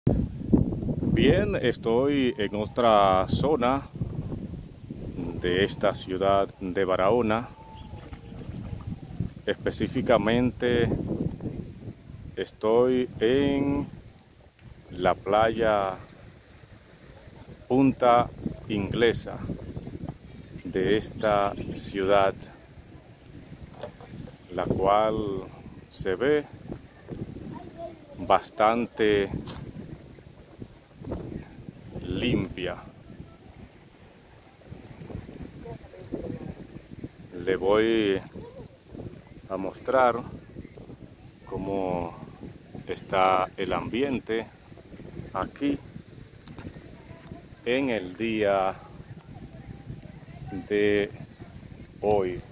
Bien, estoy en otra zona de esta ciudad de Barahona. Específicamente estoy en la playa Punta Inglesa de esta ciudad, la cual se ve bastante limpia. Le voy a mostrar cómo está el ambiente aquí en el día de hoy.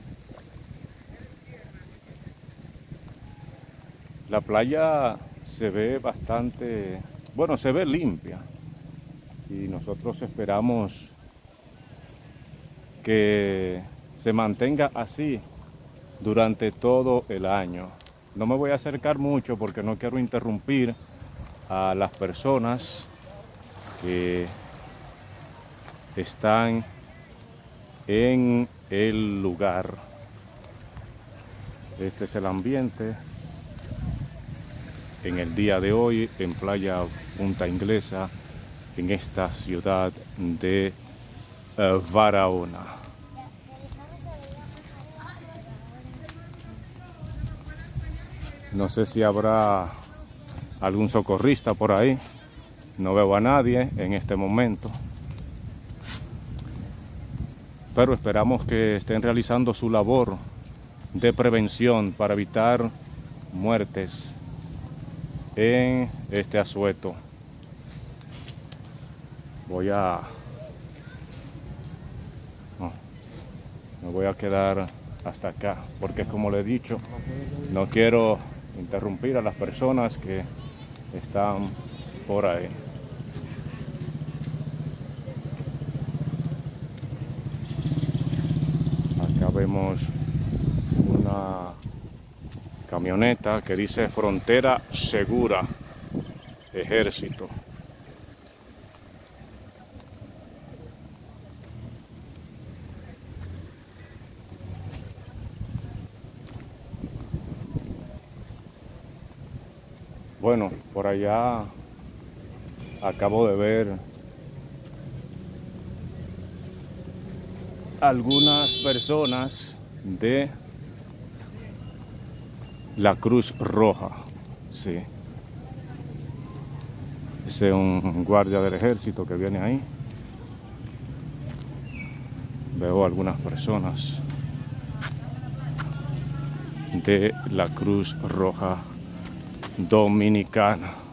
La playa se ve bastante, bueno, se ve limpia y nosotros esperamos que se mantenga así durante todo el año. No me voy a acercar mucho porque no quiero interrumpir a las personas que están en el lugar. Este es el ambiente en el día de hoy en Playa Punta Inglesa, en esta ciudad de Barahona. No sé si habrá algún socorrista por ahí. No veo a nadie en este momento, pero esperamos que estén realizando su labor de prevención para evitar muertes en este asueto. Me voy a quedar hasta acá porque, como le he dicho, no quiero interrumpir a las personas que están por ahí. Acá vemos una camioneta que dice Frontera Segura, Ejército. Bueno, por allá acabo de ver algunas personas de la Cruz Roja. Sí. Ese es un guardia del ejército que viene ahí. Veo algunas personas de la Cruz Roja Dominicana.